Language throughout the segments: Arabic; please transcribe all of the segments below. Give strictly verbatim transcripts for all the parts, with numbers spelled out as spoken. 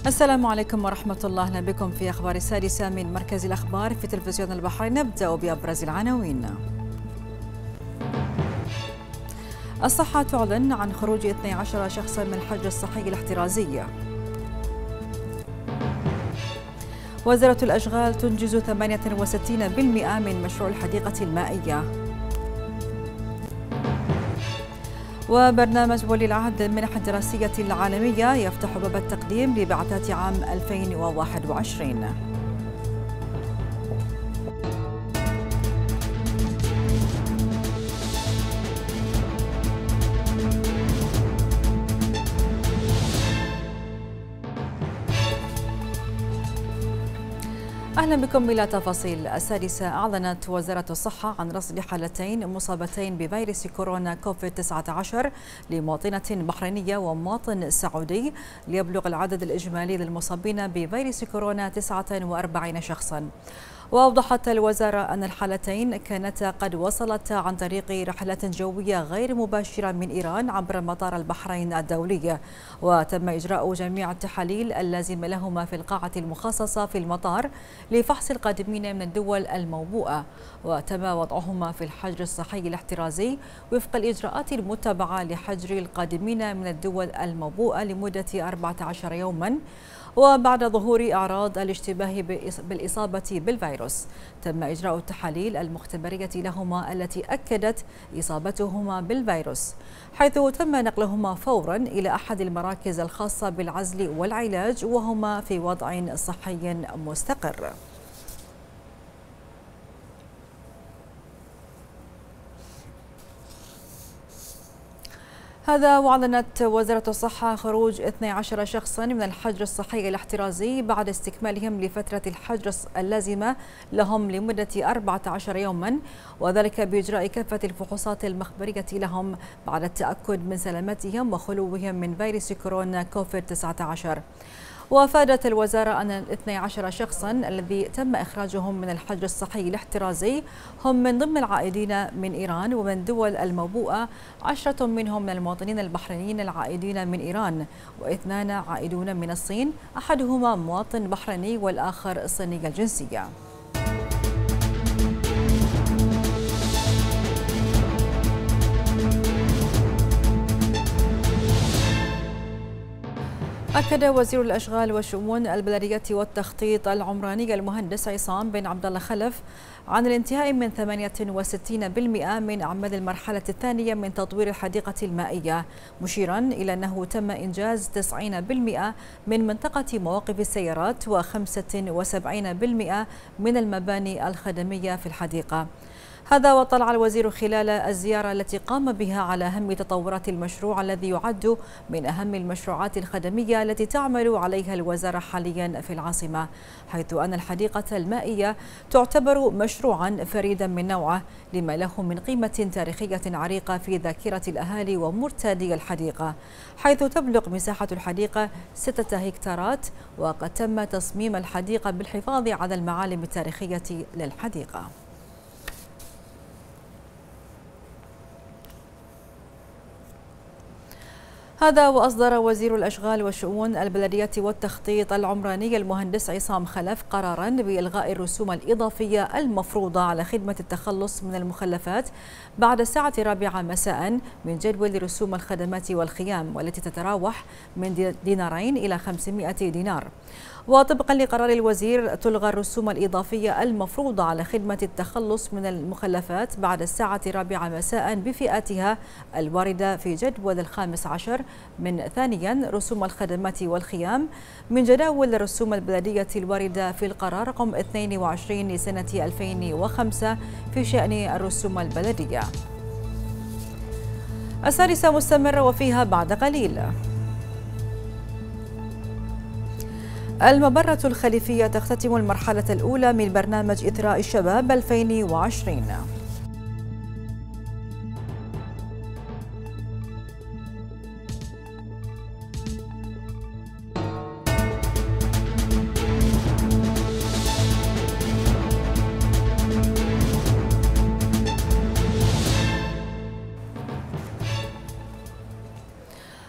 السلام عليكم ورحمة الله، أهلا بكم في أخبار السادسة من مركز الأخبار في تلفزيون البحرين. نبدأ بأبرز العناوين. الصحة تعلن عن خروج اثني عشر شخصا من الحجر الصحي الاحترازي. وزارة الأشغال تنجز ثمانية وستين بالمئة من مشروع الحديقة المائية. وبرنامج ولي العهد المنح الدراسية العالمية يفتح باب التقديم لبعثات عام ألفين وواحد وعشرين. أهلا بكم إلى تفاصيل السادسة. أعلنت وزارة الصحة عن رصد حالتين مصابتين بفيروس كورونا كوفيد تسعة عشر لمواطنة بحرينية ومواطن سعودي، ليبلغ العدد الإجمالي للمصابين بفيروس كورونا تسعة وأربعين شخصا. وأوضحت الوزارة أن الحالتين كانتا قد وصلت عن طريق رحلات جوية غير مباشرة من إيران عبر مطار البحرين الدولي، وتم إجراء جميع التحاليل اللازمة لهما في القاعة المخصصة في المطار لفحص القادمين من الدول الموبوءة، وتم وضعهما في الحجر الصحي الاحترازي وفق الإجراءات المتبعة لحجر القادمين من الدول الموبوءة لمدة أربعة عشر يوما. وبعد ظهور أعراض الاشتباه بالإصابة بالفيروس تم إجراء التحاليل المختبرية لهما التي أكدت إصابتهما بالفيروس، حيث تم نقلهما فورا إلى أحد المراكز الخاصة بالعزل والعلاج وهما في وضع صحي مستقر. هذا وأعلنت وزارة الصحة خروج اثني عشر شخصا من الحجر الصحي الاحترازي بعد استكمالهم لفترة الحجر اللازمة لهم لمدة أربعة عشر يوما، وذلك بإجراء كافة الفحوصات المخبرية لهم بعد التأكد من سلامتهم وخلوهم من فيروس كورونا كوفيد تسعة عشر. وافادت الوزارة أن اثني عشر شخصا الذي تم إخراجهم من الحجر الصحي الاحترازي هم من ضمن العائدين من إيران ومن دول الموبوءة، عشرة منهم من المواطنين البحرينيين العائدين من إيران، واثنان عائدون من الصين، أحدهما مواطن بحريني والآخر صيني الجنسية. أكد وزير الأشغال والشؤون البلدية والتخطيط العمراني المهندس عصام بن عبد الله خلف عن الانتهاء من ثمانية وستين بالمئة من أعمال المرحلة الثانية من تطوير الحديقة المائية، مشيرا إلى أنه تم إنجاز تسعين بالمئة من منطقة مواقف السيارات وخمسة وسبعين بالمئة من المباني الخدمية في الحديقة. هذا وطلع الوزير خلال الزيارة التي قام بها على أهم تطورات المشروع الذي يعد من أهم المشروعات الخدمية التي تعمل عليها الوزارة حاليا في العاصمة، حيث أن الحديقة المائية تعتبر مشروعا فريدا من نوعه لما له من قيمة تاريخية عريقة في ذاكرة الأهالي ومرتادي الحديقة، حيث تبلغ مساحة الحديقة ستة هكتارات، وقد تم تصميم الحديقة بالحفاظ على المعالم التاريخية للحديقة. هذا وأصدر وزير الأشغال والشؤون البلدية والتخطيط العمراني المهندس عصام خلف قرارا بإلغاء الرسوم الإضافية المفروضة على خدمة التخلص من المخلفات بعد الساعة الرابعة مساء من جدول رسوم الخدمات والخيام، والتي تتراوح من دينارين إلى خمسمائة دينار. وطبقا لقرار الوزير تلغى الرسوم الإضافية المفروضة على خدمة التخلص من المخلفات بعد الساعة الرابعة مساء بفئاتها الواردة في جدول الخامس عشر من ثانيا رسوم الخدمات والخيام من جداول الرسوم البلدية الواردة في القرار رقم اثنين وعشرين لسنة ألفين وخمسة في شأن الرسوم البلدية. السادسة مستمرة وفيها بعد قليل. المبرة الخليفية تختتم المرحلة الأولى من برنامج إثراء الشباب ألفين وعشرين.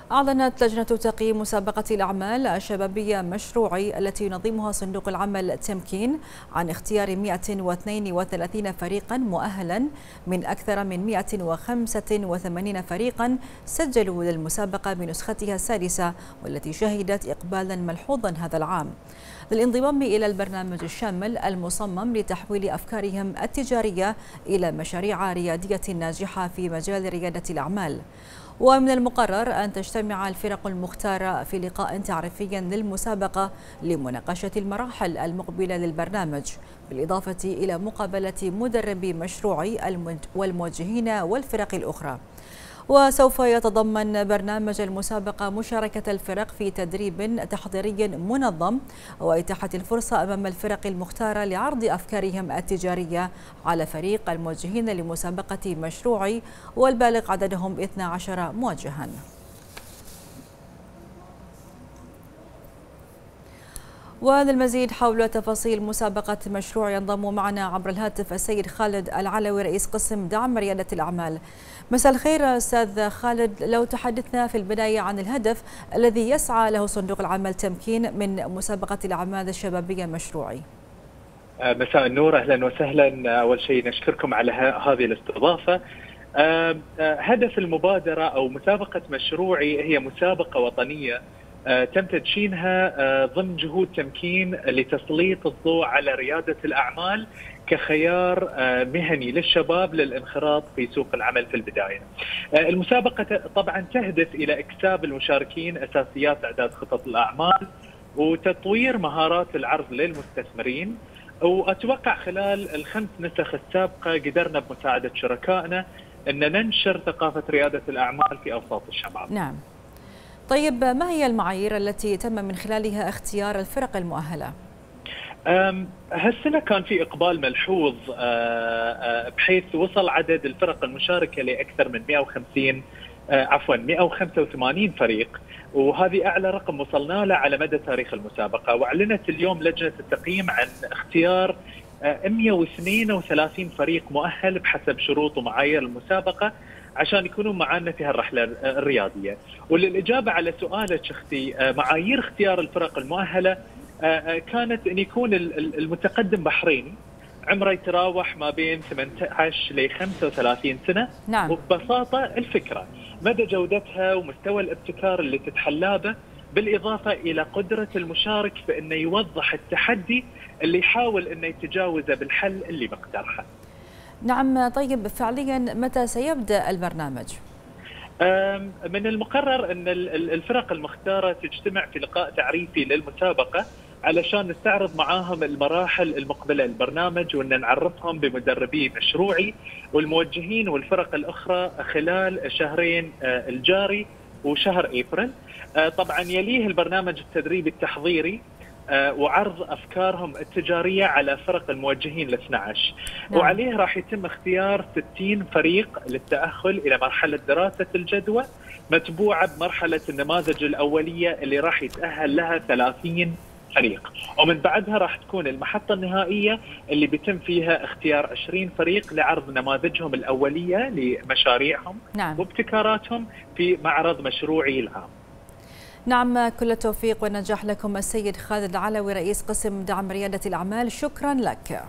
أعلنت لجنة تقييم مسابقة الأعمال الشبابية مشروعي التي ينظمها صندوق العمل تمكين عن اختيار مئة واثنين وثلاثين فريقا مؤهلا من أكثر من مئة وخمسة وثمانين فريقا سجلوا للمسابقة بنسختها السادسة، والتي شهدت إقبالا ملحوظا هذا العام للانضمام إلى البرنامج الشامل المصمم لتحويل أفكارهم التجارية إلى مشاريع ريادية ناجحة في مجال ريادة الأعمال. ومن المقرر أن تجتمع الفرق المختارة في لقاء تعريفي للمسابقة لمناقشة المراحل المقبلة للبرنامج، بالإضافة إلى مقابلة مدربي مشروعي والموجهين والفرق الأخرى. وسوف يتضمن برنامج المسابقة مشاركة الفرق في تدريب تحضيري منظم وإتاحة الفرصة أمام الفرق المختارة لعرض أفكارهم التجارية على فريق الموجهين لمسابقة مشروعي، والبالغ عددهم اثنا عشر موجها. وللمزيد حول تفاصيل مسابقة مشروع ينضم معنا عبر الهاتف السيد خالد العلوي رئيس قسم دعم ريادة الأعمال. مساء الخير أستاذ خالد، لو تحدثنا في البداية عن الهدف الذي يسعى له صندوق العمل تمكين من مسابقة الأعمال الشبابية مشروعي. مساء النور، أهلا وسهلا. أول شيء نشكركم على هذه الاستضافة. هدف المبادرة أو مسابقة مشروعي هي مسابقة وطنية تم تدشينها ضمن جهود تمكين لتسليط الضوء على ريادة الأعمال كخيار مهني للشباب للانخراط في سوق العمل في البداية. المسابقة طبعا تهدف إلى إكساب المشاركين أساسيات إعداد خطط الأعمال وتطوير مهارات العرض للمستثمرين، وأتوقع خلال الخمس نسخ السابقة قدرنا بمساعدة شركائنا أن ننشر ثقافة ريادة الأعمال في أوساط الشباب. نعم. طيب، ما هي المعايير التي تم من خلالها اختيار الفرق المؤهلة؟ هالسنة كان في إقبال ملحوظ بحيث وصل عدد الفرق المشاركة لأكثر من مئة وخمسين عفوا مئة وخمسة وثمانين فريق، وهذه أعلى رقم وصلنا له على مدى تاريخ المسابقة. وأعلنت اليوم لجنة التقييم عن اختيار مئة واثنين وثلاثين فريق مؤهل بحسب شروط ومعايير المسابقة عشان يكونوا معنا في هالرحلة الرياضية. وللإجابة على سؤالك أختي، معايير اختيار الفرق المؤهلة كانت أن يكون المتقدم بحريني عمره يتراوح ما بين ثمانية عشر ل خمسة وثلاثين سنة. نعم. وببساطة الفكرة مدى جودتها ومستوى الابتكار اللي تتحلى به، بالإضافة إلى قدرة المشارك في أنه يوضح التحدي اللي يحاول أنه يتجاوزه بالحل اللي مقترحه. نعم. طيب، فعليا متى سيبدأ البرنامج؟ من المقرر أن الفرق المختارة تجتمع في لقاء تعريفي للمسابقة علشان نستعرض معاهم المراحل المقبلة للبرنامج، وأن نعرفهم بمدربي مشروعي والموجهين والفرق الأخرى خلال شهرين الجاري وشهر أبريل. طبعا يليه البرنامج التدريبي التحضيري وعرض أفكارهم التجارية على فرق الموجهين الاثنى عشر. نعم. وعليه راح يتم اختيار ستين فريق للتأهل إلى مرحلة دراسة الجدوى، متبوعة بمرحلة النماذج الأولية اللي راح يتأهل لها ثلاثين فريق، ومن بعدها راح تكون المحطة النهائية اللي بيتم فيها اختيار عشرين فريق لعرض نماذجهم الأولية لمشاريعهم. نعم. وابتكاراتهم في معرض مشروعي العام. نعم، كل التوفيق والنجاح لكم السيد خالد العلوي رئيس قسم دعم ريادة الأعمال، شكرا لك.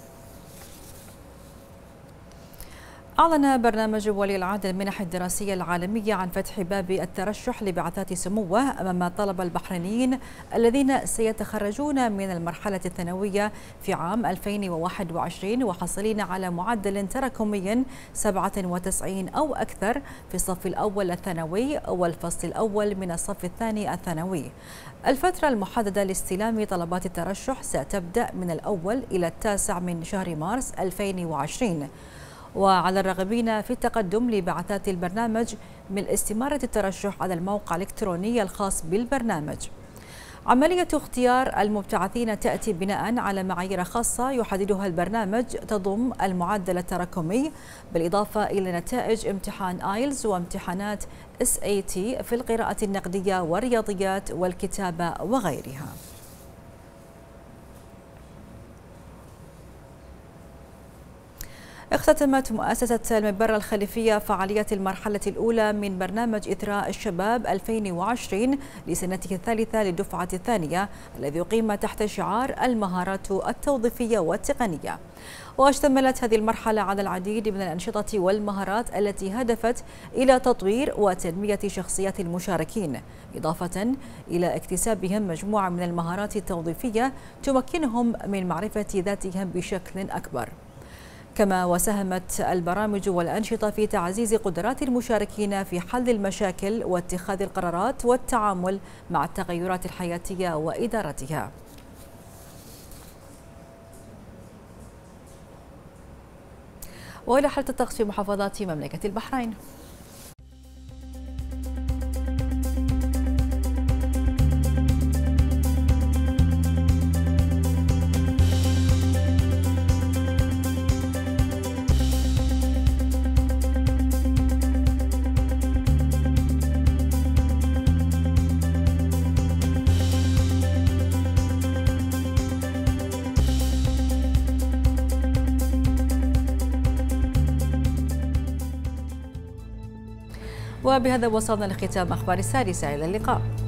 أعلن برنامج ولي العهد المنح الدراسية العالمية عن فتح باب الترشح لبعثات سموه أمام طلبة البحرينيين الذين سيتخرجون من المرحلة الثانوية في عام ألفين وواحد وعشرين وحاصلين على معدل تراكمي سبعة وتسعين أو أكثر في الصف الأول الثانوي والفصل الأول من الصف الثاني الثانوي. الفترة المحددة لاستلام طلبات الترشح ستبدأ من الأول إلى التاسع من شهر مارس ألفين وعشرين. وعلى الراغبين في التقدم لبعثات البرنامج من استمارة الترشح على الموقع الإلكتروني الخاص بالبرنامج. عملية اختيار المبتعثين تأتي بناء على معايير خاصة يحددها البرنامج تضم المعدل التراكمي بالإضافة إلى نتائج امتحان آيلز وامتحانات إس إيه تي في القراءة النقدية والرياضيات والكتابة وغيرها. اختتمت مؤسسة المبرة الخليفية فعاليات المرحلة الأولى من برنامج إثراء الشباب ألفين وعشرين لسنته الثالثة للدفعة الثانية الذي يقيم تحت شعار المهارات التوظيفية والتقنية. واشتملت هذه المرحلة على العديد من الأنشطة والمهارات التي هدفت إلى تطوير وتنمية شخصيات المشاركين، إضافة إلى اكتسابهم مجموعة من المهارات التوظيفية تمكنهم من معرفة ذاتهم بشكل أكبر. كما وساهمت البرامج والأنشطة في تعزيز قدرات المشاركين في حل المشاكل واتخاذ القرارات والتعامل مع التغيرات الحياتية وإدارتها. وإلى حالة الطقس في محافظات مملكة البحرين. وبهذا وصلنا لختام أخبار السادسة. إلى اللقاء.